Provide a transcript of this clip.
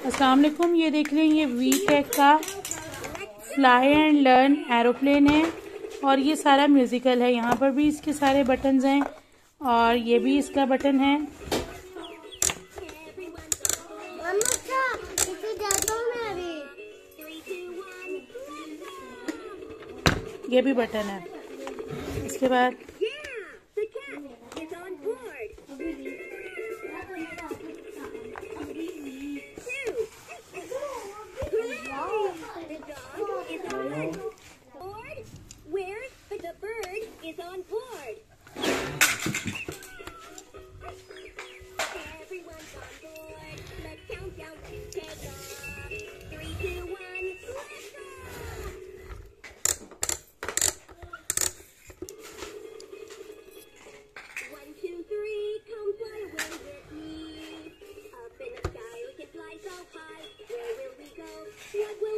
अस्सलाम वालेकुम। ये देख लें, ये वीटेक का फ्लाई एंड लर्न एरोप्लेन है और ये सारा म्यूजिकल है। यहाँ पर भी इसके सारे बटन्स हैं और ये भी इसका बटन है। ये भी बटन है। इसके बाद What will